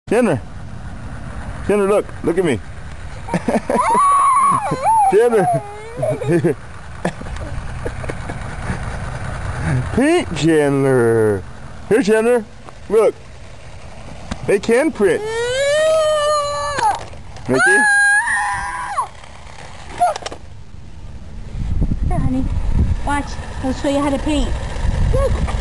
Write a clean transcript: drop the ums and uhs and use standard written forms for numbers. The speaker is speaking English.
Chandler. Chandler, look at me. Chandler. Pink Chandler. Here, Chandler. Look. They can print. Mickey? Here, honey. Watch. I'll show you how to paint.